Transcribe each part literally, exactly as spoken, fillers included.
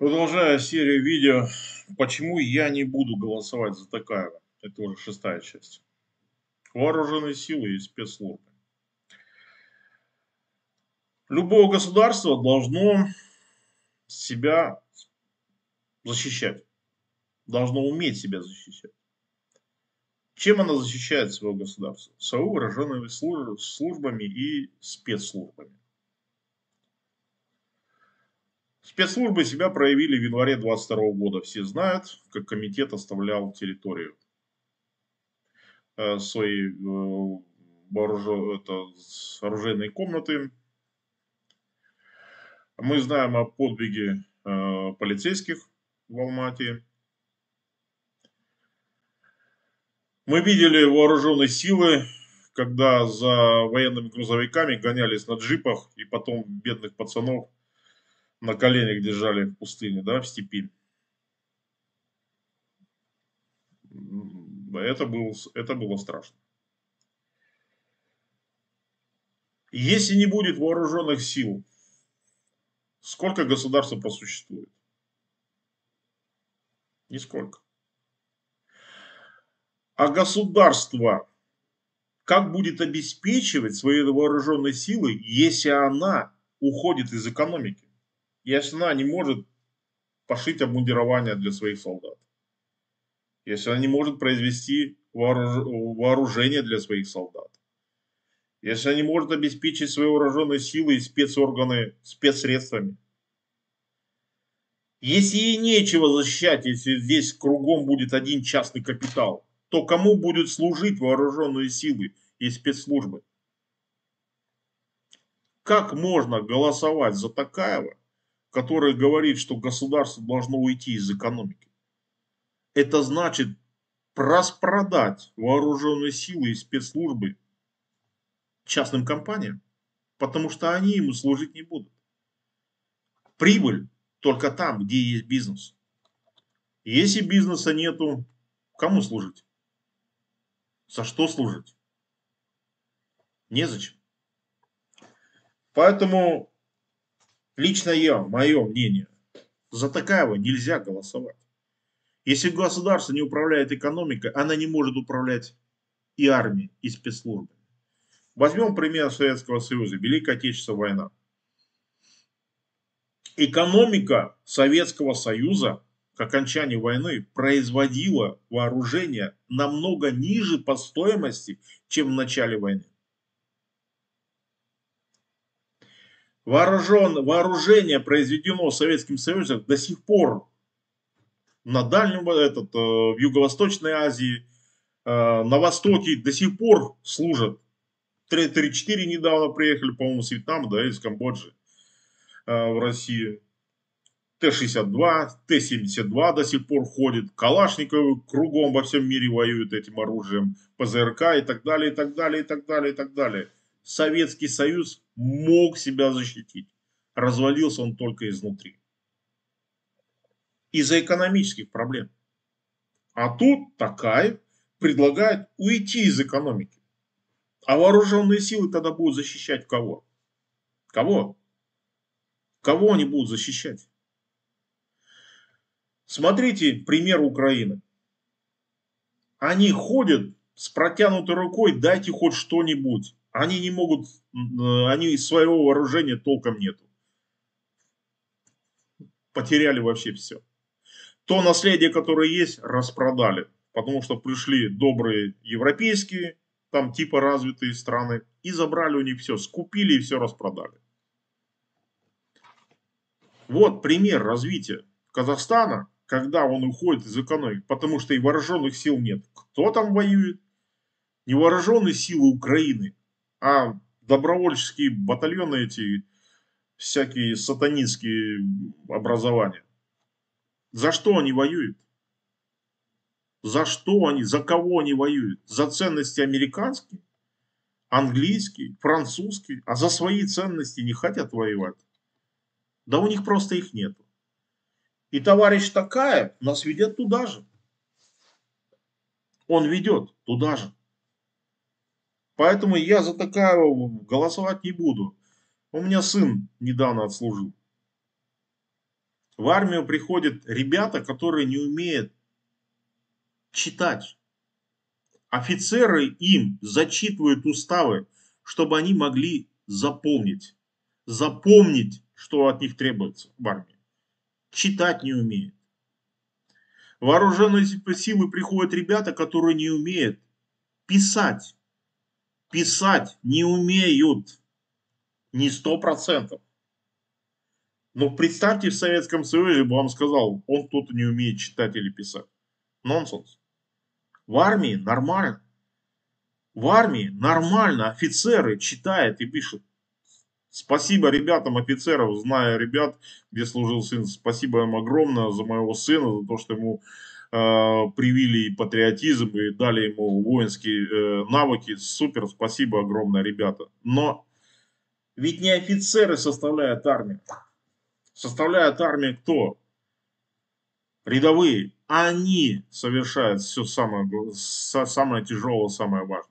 Продолжая серию видео, почему я не буду голосовать за Токаева. Это уже шестая часть. Вооруженные силы и спецслужбы. Любое государство должно себя защищать. Должно уметь себя защищать. Чем оно защищает свое государство? Своими вооруженными службами и спецслужбами. Спецслужбы себя проявили в январе двадцать второго года. Все знают, как комитет оставлял территорию свои вооружен, это, оружейные комнаты. Мы знаем о подвиге э, полицейских в Алмате. Мы видели вооруженные силы, когда за военными грузовиками гонялись на джипах и потом бедных пацанов на коленях держали в пустыне, да, в степи. Это было, это было страшно. Если не будет вооруженных сил, сколько государства просуществует? Нисколько. А государство как будет обеспечивать свои вооруженные силы, если она уходит из экономики? Если она не может пошить обмундирование для своих солдат? Если она не может произвести вооруж... вооружение для своих солдат? Если она не может обеспечить свои вооруженные силы и спецорганы спецсредствами? Если ей нечего защищать, если здесь кругом будет один частный капитал, то кому будут служить вооруженные силы и спецслужбы? Как можно голосовать за Токаева, который говорит, что государство должно уйти из экономики? Это значит распродать вооруженные силы и спецслужбы частным компаниям, потому что они ему служить не будут. Прибыль только там, где есть бизнес. Если бизнеса нету, кому служить? За что служить? Незачем. Поэтому лично я, мое мнение, за Токаева нельзя голосовать. Если государство не управляет экономикой, она не может управлять и армией, и спецслужбами. Возьмем пример Советского Союза, Великая Отечественная война. Экономика Советского Союза к окончании войны производила вооружение намного ниже по стоимости, чем в начале войны. Вооружен, вооружение, произведено Советским Союзом, до сих пор на Дальнем, этот, в Юго-Восточной Азии, на Востоке до сих пор служат. Т-тридцать четыре недавно приехали, по-моему, с Вьетнама, да, из Камбоджи в Россию. Т шестьдесят два, Т семьдесят два до сих пор ходит. Калашниковы кругом во всем мире воюют этим оружием. ПЗРК и так далее, и так далее, и так далее, и так далее. Советский Союз мог себя защитить. Развалился он только изнутри. Из-за экономических проблем. А тут Токаев предлагает уйти из экономики. А вооруженные силы тогда будут защищать кого? Кого? Кого они будут защищать? Смотрите пример Украины. Они ходят с протянутой рукой, дайте хоть что-нибудь. Они не могут, они своего вооружения толком нету. Потеряли вообще все. То наследие, которое есть, распродали. Потому что пришли добрые европейские, там типа развитые страны, и забрали у них все, скупили и все распродали. Вот пример развития Казахстана, когда он уходит из экономики, потому что и вооруженных сил нет. Кто там воюет? Не вооруженные силы Украины, а добровольческие батальоны эти, всякие сатанинские образования. За что они воюют? За что они, за кого они воюют? За ценности американские, английские, французские, а за свои ценности не хотят воевать. Да у них просто их нет. И товарищ Токаев нас ведет туда же. Он ведет туда же. Поэтому я за Токаева голосовать не буду. У меня сын недавно отслужил. В армию приходят ребята, которые не умеют читать. Офицеры им зачитывают уставы, чтобы они могли заполнить, запомнить, что от них требуется в армии. Читать не умеют. В вооруженные силы приходят ребята, которые не умеют писать. Писать не умеют. Не сто процентов. Но представьте, в Советском Союзе бы вам сказал, он кто-то не умеет читать или писать. Нонсенс. В армии нормально. В армии нормально офицеры читают и пишут. Спасибо ребятам, офицеров, зная ребят, где служил сын. Спасибо им огромное за моего сына, за то, что ему э, привили патриотизм и дали ему воинские э, навыки. Супер, спасибо огромное, ребята. Но ведь не офицеры составляют армию. Составляют армию кто? Рядовые. Они совершают все самое, самое тяжелое, самое важное.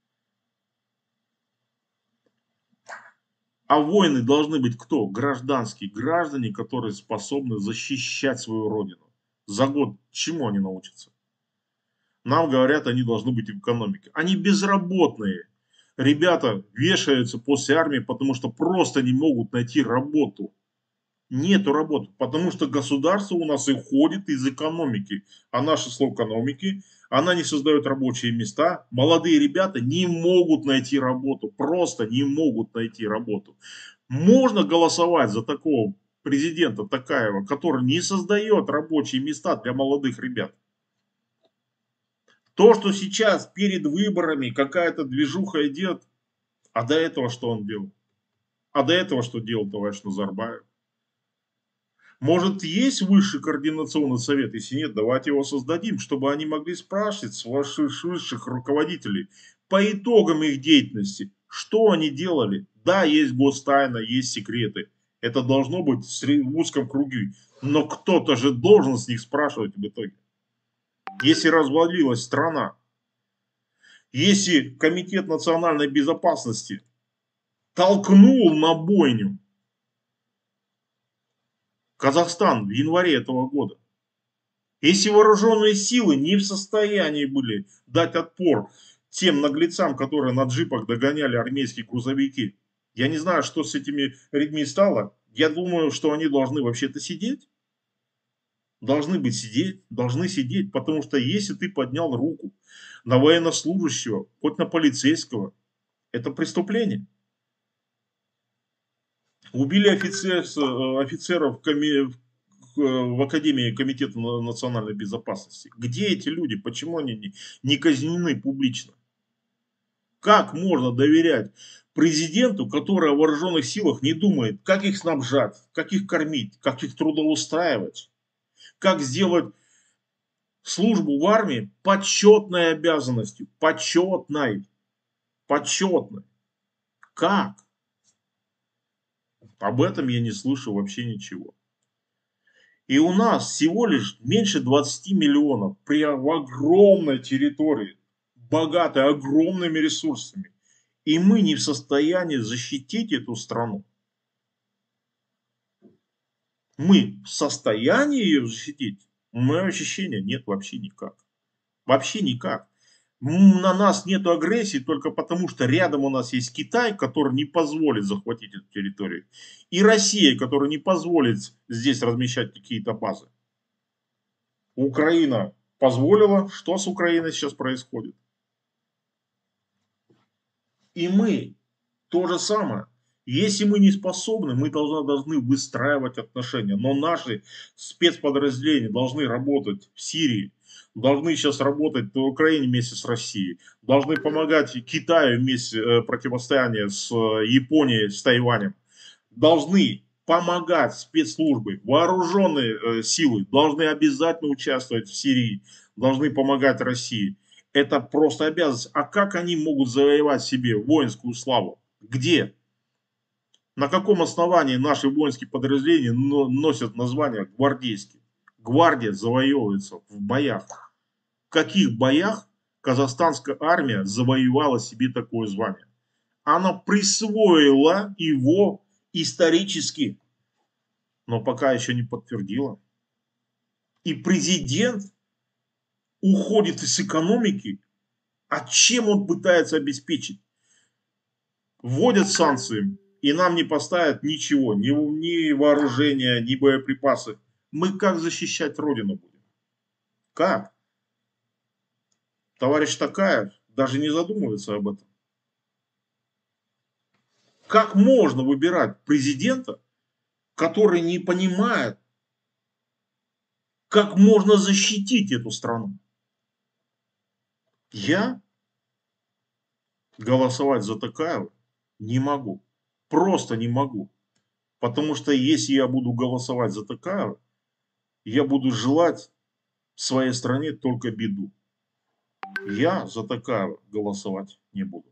А воины должны быть кто? Гражданские граждане, которые способны защищать свою родину. За год чему они научатся? Нам говорят, они должны быть в экономике. Они безработные. Ребята вешаются после армии, потому что просто не могут найти работу. Нету работы, потому что государство у нас и ходит из экономики. А наше слово экономики, она не создает рабочие места. Молодые ребята не могут найти работу, просто не могут найти работу. Можно голосовать за такого президента Токаева, который не создает рабочие места для молодых ребят. То, что сейчас перед выборами какая-то движуха идет, а до этого что он делал? А до этого что делал товарищ Назарбаев? Может, есть высший координационный совет? Если нет, давайте его создадим, чтобы они могли спрашивать с ваших высших руководителей по итогам их деятельности, что они делали. Да, есть гостайна, есть секреты. Это должно быть в узком круге. Но кто-то же должен с них спрашивать в итоге. Если развалилась страна, если Комитет национальной безопасности толкнул на бойню Казахстан в январе этого года. Если вооруженные силы не в состоянии были дать отпор тем наглецам, которые на джипах догоняли армейские грузовики, я не знаю, что с этими людьми стало. Я думаю, что они должны вообще-то сидеть. Должны быть сидеть, должны сидеть, потому что если ты поднял руку на военнослужащего, хоть на полицейского, это преступление. Убили офицер, офицеров в Академии Комитета национальной безопасности. Где эти люди? Почему они не казнены публично? Как можно доверять президенту, который о вооруженных силах не думает, как их снабжать, как их кормить, как их трудоустраивать, как сделать службу в армии почетной обязанностью, почетной, почетной. Как? Об этом я не слышу вообще ничего. И у нас всего лишь меньше двадцати миллионов при огромной территории, богатой огромными ресурсами. И мы не в состоянии защитить эту страну. Мы в состоянии ее защитить? Мое ощущение, нет, вообще никак. Вообще никак. На нас нет агрессии только потому, что рядом у нас есть Китай, который не позволит захватить эту территорию. И Россия, которая не позволит здесь размещать какие-то базы. Украина позволила. Что с Украиной сейчас происходит? И мы то же самое. Если мы не способны, мы должны, должны выстраивать отношения. Но наши спецподразделения должны работать в Сирии, должны сейчас работать в Украине вместе с Россией, должны помогать Китаю вместе э, противостояние с э, Японией, с Тайванем, должны помогать спецслужбы, вооруженные э, силы, должны обязательно участвовать в Сирии, должны помогать России. Это просто обязанность. А как они могут завоевать себе воинскую славу? Где? На каком основании наши воинские подразделения носят название гвардейские? Гвардия завоевывается в боях. В каких боях казахстанская армия завоевала себе такое звание? Она присвоила его исторически. но пока еще не подтвердила. И президент уходит из экономики, а чем он пытается обеспечить? Вводят санкции, и нам не поставят ничего, ни, ни вооружения, ни боеприпасы. Мы как защищать Родину будем? Как? Товарищ Токаев даже не задумывается об этом. Как можно выбирать президента, который не понимает, как можно защитить эту страну? Я голосовать за Токаева не могу. Просто не могу. Потому что если я буду голосовать за Токаева, я буду желать своей стране только беду. Я за Токаева голосовать не буду.